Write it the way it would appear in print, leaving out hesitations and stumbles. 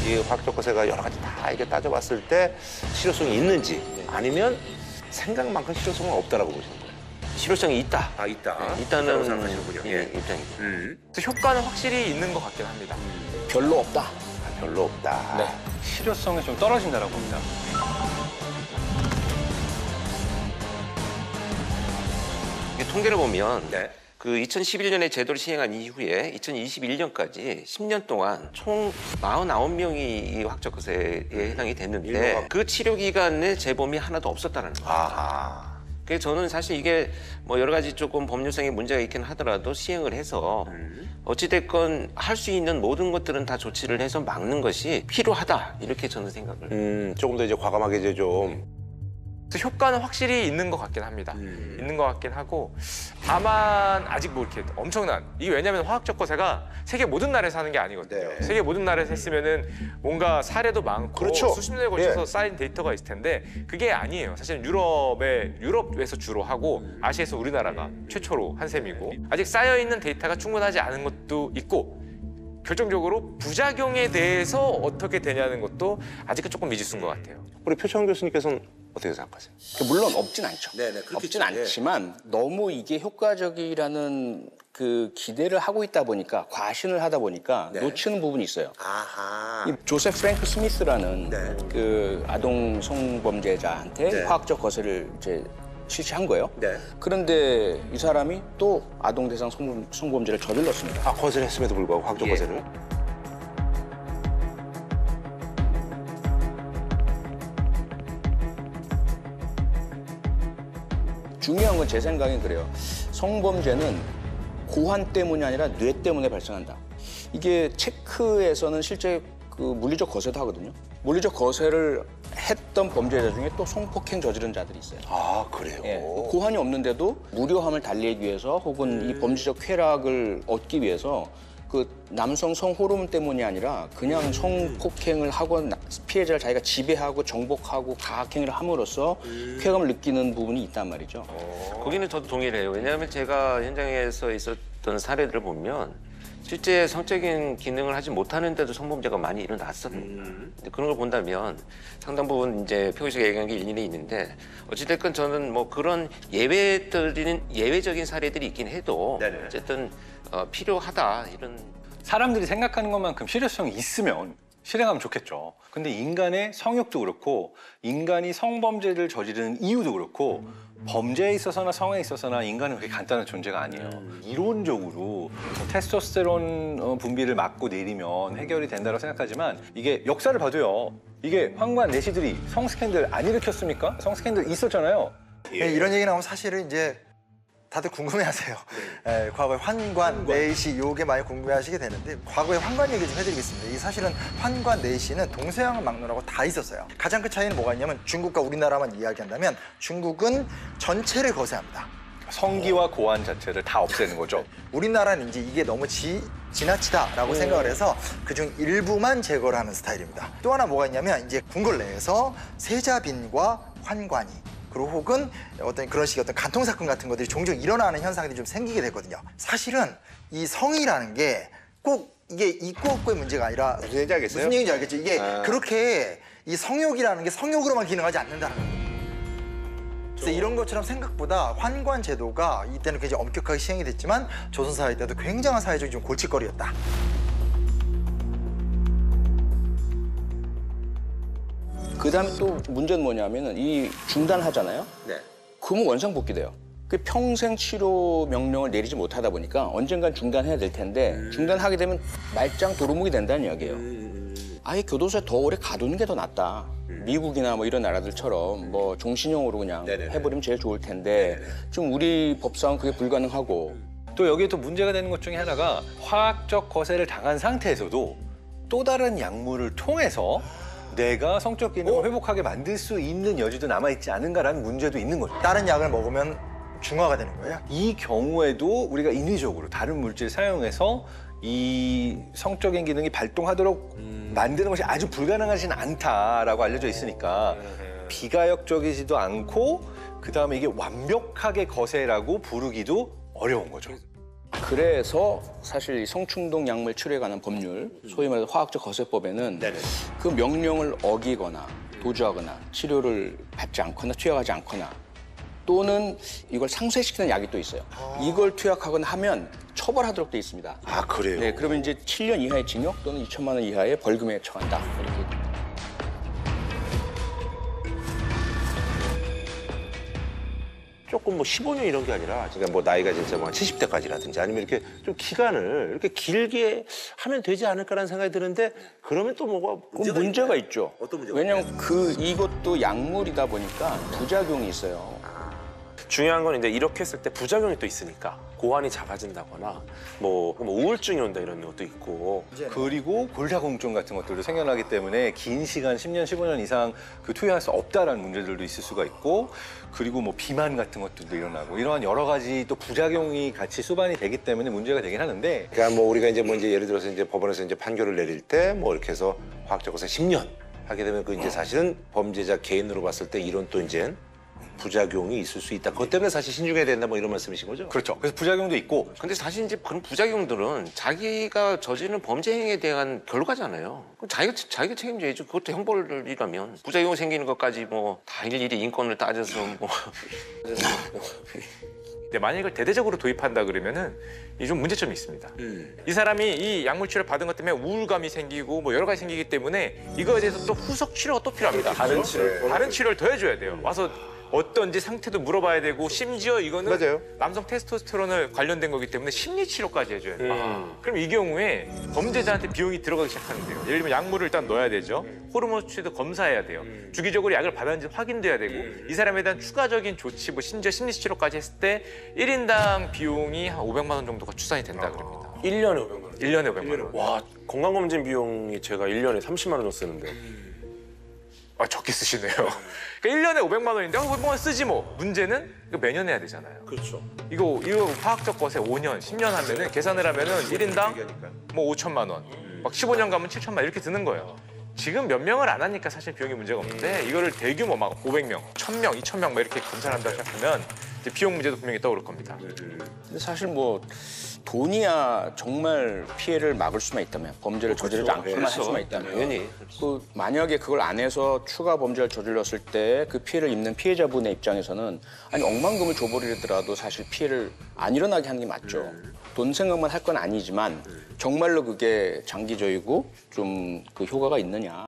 이 화학적 거세가 여러 가지 다 이게 따져봤을 때 실효성이 있는지 아니면 생각만큼 실효성은 없다라고 보시는 거예요? 실효성이 있다. 아, 있다. 있다는 생각하시는군요. 예, 입장입니다. 그래서 효과는 확실히 있는 것 같긴 합니다. 별로 없다. 아, 별로 없다. 네. 실효성이 좀 떨어진다라고 봅니다. 이게 통계를 보면 네. 그 2011년에 제도를 시행한 이후에 2021년까지 10년 동안 총 49명이 이 화학적 거세에 해당이 됐는데 그 치료 기간에 재범이 하나도 없었다는 거예요. 아하. 그래서 저는 사실 이게 뭐 여러 가지 조금 법률상의 문제가 있긴 하더라도 시행을 해서 어찌됐건 할 수 있는 모든 것들은 다 조치를 해서 막는 것이 필요하다 이렇게 저는 생각을. 조금 더 이제 과감하게 이제 좀. 그래서 효과는 확실히 있는 것 같긴 합니다. 있는 것 같긴 하고 다만 아직 뭐 이렇게 엄청난 이게 왜냐하면 화학적 거세가 세계 모든 나라에서 하는 게 아니거든요. 네. 세계 모든 나라에서 했으면은 뭔가 사례도 많고 그렇죠. 수십 년에 걸쳐서 예. 쌓인 데이터가 있을 텐데 그게 아니에요. 사실은 유럽에서 주로 하고 아시아에서 우리나라가 최초로 한 셈이고 아직 쌓여 있는 데이터가 충분하지 않은 것도 있고 결정적으로 부작용에 대해서 어떻게 되냐는 것도 아직은 조금 미지수인 것 같아요. 우리 표창 교수님께서는 어떻게 생각하세요? 물론 없진 않죠. 네네, 없진 않지만 너무 이게 효과적이라는 그 기대를 하고 있다 보니까 과신을 하다 보니까 놓치는 부분이 있어요. 아하. 이 조셉 프랭크 스미스라는 네. 그 아동 성범죄자한테 네. 화학적 거세를 이제 실시한 거예요. 네. 그런데 이 사람이 또 아동 대상 성범죄를 저질렀습니다. 아, 거세를 했음에도 불구하고 화학적 예. 거세를? 중요한 건 제 생각엔 그래요. 성범죄는 고환 때문이 아니라 뇌 때문에 발생한다. 이게 체크에서는 실제 그 물리적 거세도 하거든요. 물리적 거세를 했던 범죄자 중에 또 성폭행 저지른 자들이 있어요. 아, 그래요? 예, 고환이 없는데도 무료함을 달래기 위해서 혹은 이 범죄적 쾌락을 얻기 위해서 그 남성 성호르몬 때문이 아니라 그냥 성폭행을 하고 피해자를 자기가 지배하고 정복하고 가학행위를 함으로써 쾌감을 느끼는 부분이 있단 말이죠. 거기는 저도 동의를 해요. 왜냐하면 제가 현장에서 있었던 사례들을 보면 실제 성적인 기능을 하지 못하는데도 성범죄가 많이 일어났었거든요. 근데 그런 걸 본다면 상당 부분 이제 표기적 얘기한 게 일리는 있는데 어찌됐건 저는 뭐 그런 예외적인 사례들이 있긴 해도 네네. 어쨌든 필요하다 이런. 사람들이 생각하는 것만큼 실효성이 있으면 실행하면 좋겠죠. 근데 인간의 성욕도 그렇고 인간이 성범죄를 저지르는 이유도 그렇고 범죄에 있어서나 성에 있어서나 인간은 그렇게 간단한 존재가 아니에요. 이론적으로 테스토스테론 분비를 막고 내리면 해결이 된다고 생각하지만 이게 역사를 봐도요. 이게 황관 내시들이 성스캔들 안 일으켰습니까? 성스캔들 있었잖아요. 네, 이런 얘기 나오면 사실은 이제 다들 궁금해하세요. 예, 과거에 환관, 내시 요게 많이 궁금해하시게 되는데 과거에 환관 얘기 좀 해드리겠습니다. 이 사실은 환관, 내시는 동서양을 막론하고 다 있었어요. 가장 큰 차이는 뭐가 있냐면 중국과 우리나라만 이야기한다면 중국은 전체를 거세합니다. 성기와 고환 자체를 다 없애는 거죠. 우리나라는 이제 이게 너무 지나치다라고 생각을 해서 그중 일부만 제거를 하는 스타일입니다. 또 하나 뭐가 있냐면 이제 궁궐 내에서 세자빈과 환관이 그리고 혹은 어떤 그런 식의 어떤 간통 사건 같은 것들이 종종 일어나는 현상들이 좀 생기게 되거든요. 사실은 이 성이라는 게 꼭 이게 있고 없고의 문제가 아니라 무슨 얘기인지 알겠어요? 무슨 얘기인지 알겠죠? 이게 그렇게 이 성욕이라는 게 성욕으로만 기능하지 않는다는 거예요. 그래서 이런 것처럼 생각보다 환관 제도가 이때는 굉장히 엄격하게 시행이 됐지만 조선사회 때도 굉장한 사회적인 좀 골칫거리였다. 그다음에 또 문제는 뭐냐면은 이 중단하잖아요. 네. 그러면 원상복귀돼요. 그 평생 치료 명령을 내리지 못하다 보니까 언젠간 중단해야 될 텐데 중단하게 되면 말짱 도루묵이 된다는 이야기예요. 아예 교도소에 더 오래 가두는 게 더 낫다. 미국이나 뭐 이런 나라들처럼 뭐 종신형으로 그냥 네네네. 해버리면 제일 좋을 텐데 좀 우리 법상은 그게 불가능하고 또 여기에 또 문제가 되는 것 중에 하나가 화학적 거세를 당한 상태에서도 또 다른 약물을 통해서 내가 성적 기능을 회복하게 만들 수 있는 여지도 남아있지 않은가라는 문제도 있는 거죠. 다른 약을 먹으면 중화가 되는 거예요. 이 경우에도 우리가 인위적으로 다른 물질 사용해서 이 성적인 기능이 발동하도록 만드는 것이 아주 불가능하진 않다라고 알려져 있으니까 비가역적이지도 않고 그다음에 이게 완벽하게 거세라고 부르기도 어려운 거죠. 그래서 사실 이 성충동 약물 치료에 관한 법률, 소위 말해서 화학적 거세법에는 그 명령을 어기거나 도주하거나 치료를 받지 않거나 투약하지 않거나 또는 이걸 상쇄시키는 약이 또 있어요. 이걸 투약하거나 하면 처벌하도록 돼 있습니다. 아, 그래요? 네, 그러면 이제 7년 이하의 징역 또는 2천만 원 이하의 벌금에 처한다. 이렇게. 조금 뭐 15년 이런 게 아니라 그러니까 뭐 나이가 진짜 뭐 70대까지라든지 아니면 이렇게 좀 기간을 이렇게 길게 하면 되지 않을까라는 생각이 드는데 그러면 또 뭐가 문제가 있죠. 어떤 문제가 왜냐하면 이것도 약물이다 보니까 부작용이 있어요. 중요한 건 이제 이렇게 했을 때 부작용이 또 있으니까 고환이 잡아진다거나 뭐 우울증이 온다 이런 것도 있고 그리고 골다공증 같은 것들도 생겨나기 때문에 긴 시간 10년, 15년 이상 그 투여할 수 없다라는 문제들도 있을 수가 있고 그리고 뭐 비만 같은 것들도 일어나고 이러한 여러 가지 또 부작용이 같이 수반이 되기 때문에 문제가 되긴 하는데 그러니까 뭐 우리가 이제 뭐 이제 예를 들어서 이제 법원에서 이제 판결을 내릴 때 뭐 이렇게 해서 화학적 거세 10년 하게 되면 그 이제 사실은 범죄자 개인으로 봤을 때 이런 또 이제 부작용이 있을 수 있다. 그것 때문에 사실 신중해야 된다 뭐 이런 말씀이신 거죠? 그렇죠. 그래서 부작용도 있고 근데 사실 이제 그런 부작용들은 자기가 저지른 범죄 행위에 대한 결과잖아요. 그럼 자기가 책임져야죠. 그것도 형벌이라면 부작용 생기는 것까지 뭐 다 일일이 인권을 따져서 뭐 근데 만약 이걸 대대적으로 도입한다 그러면은 이 좀 문제점이 있습니다. 이 사람이 이 약물 치료를 받은 것 때문에 우울감이 생기고 뭐 여러 가지 생기기 때문에 이거에 대해서 또 후속 치료가 또 필요합니다. 다른 치료를 더 해줘야 돼요. 와서 어떤지 상태도 물어봐야 되고 심지어 이거는 맞아요. 남성 테스토스테론을 관련된 거기 때문에 심리 치료까지 해줘야 돼요. 그럼 이 경우에 범죄자한테 비용이 들어가기 시작하는데요. 예를 들면 약물을 일단 넣어야 되죠. 호르몬 수치도 검사해야 돼요. 주기적으로 약을 받았는지 확인돼야 되고 이 사람에 대한 추가적인 조치, 뭐 심지어 심리 치료까지 했을 때 1인당 비용이 한 500만 원 정도가 추산이 된다 그럽니다. 1년에 500만 원. 1년에 500만 원. 와, 건강검진 비용이 제가 1년에 30만 원 정도 쓰는데 아, 적게 쓰시네요. 그러니까 1년에 500만 원인데 500만 원 쓰지 뭐. 문제는 이거 매년 해야 되잖아요. 그렇죠. 이거 화학적 것에 5년, 10년 하면은 계산을 하면은 1인당 뭐 5천만 원, 막 15년 가면 7천만 원 이렇게 드는 거예요. 지금 몇 명을 안 하니까 사실 비용이 문제가 없는데 이거를 대규모 막 500명, 1000명, 2000명 막 이렇게 검사를 한다고 시작하면 이제 비용 문제도 분명히 떠오를 겁니다. 근데 사실 뭐 돈이야 정말 피해를 막을 수만 있다면 범죄를 저지르지 않게만 할 수만 있다면 당연히. 그 만약에 그걸 안 해서 추가 범죄를 저질렀을 때 그 피해를 입는 피해자분의 입장에서는 아니 억만금을 줘버리더라도 사실 피해를 안 일어나게 하는 게 맞죠. 돈 생각만 할 건 아니지만 정말로 그게 장기적이고 좀 그 효과가 있느냐.